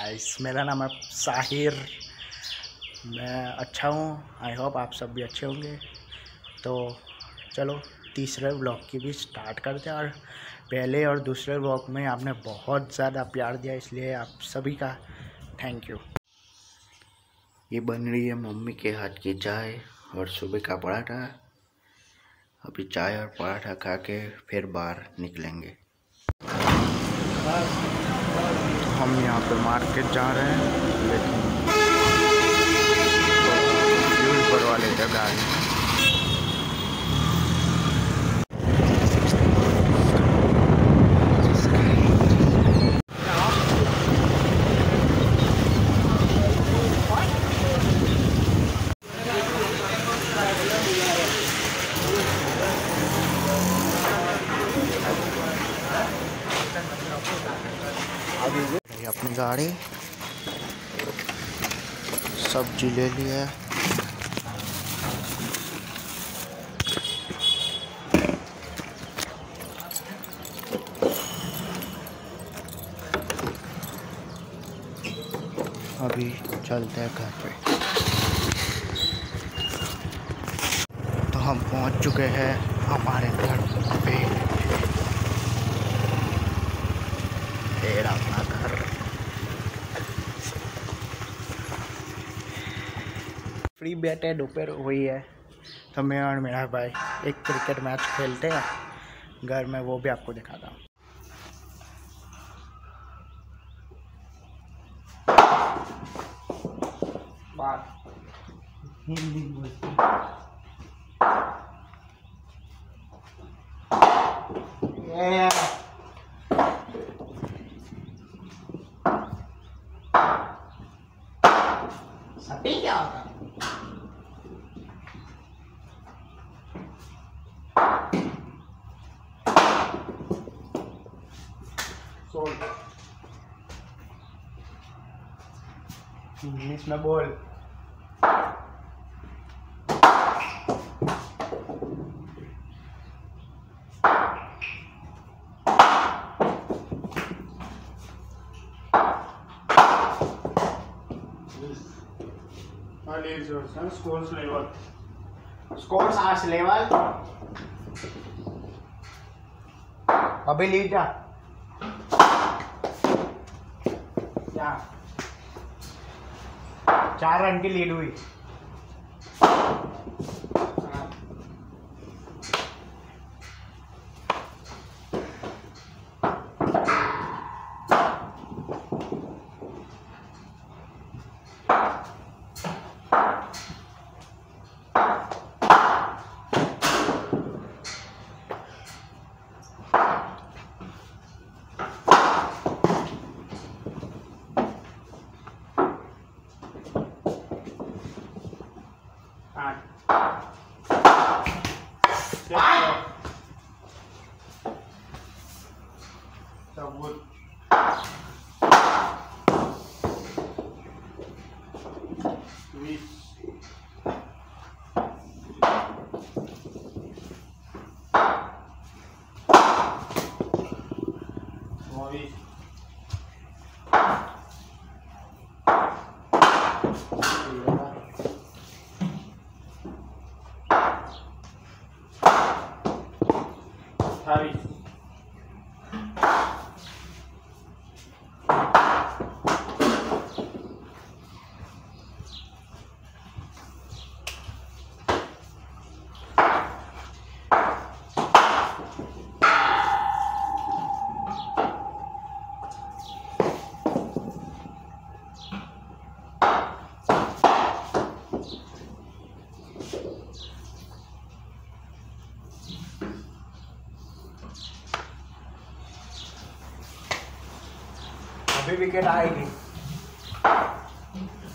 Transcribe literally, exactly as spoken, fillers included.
Guys, मेरा नाम है साहिर। मैं अच्छा हूँ, आई होप आप सब भी अच्छे होंगे। तो चलो तीसरे व्लॉग की भी स्टार्ट करते हैं। और पहले और दूसरे व्लॉग में आपने बहुत ज़्यादा प्यार दिया, इसलिए आप सभी का थैंक यू। ये बन रही है मम्मी के हाथ की चाय और सुबह का पराठा। अभी चाय और पराठा खा के फिर बाहर निकलेंगे। हम यहाँ पे मार्केट जा रहे हैं, लेकिन फ्यूल भरवा लेते हैं गाड़ी। अभी अपनी गाड़ी सब्जी ले ली है। अभी चलते हैं घर पे। तो हम पहुंच चुके हैं हमारे घर पे। तेरा अपना घर। फ्री बैठे दोपहर हुई है, तो मैं और मेरा भाई एक क्रिकेट मैच खेलते हैं घर में, वो भी आपको दिखाता हूँ। हिंदी बोलते सटी क्या होता? इंग्लिश में बोल। Scores level. Scores as level. अभी लीड जा क्या? चार रन की लीड हुई। अभी विकेट आएगी।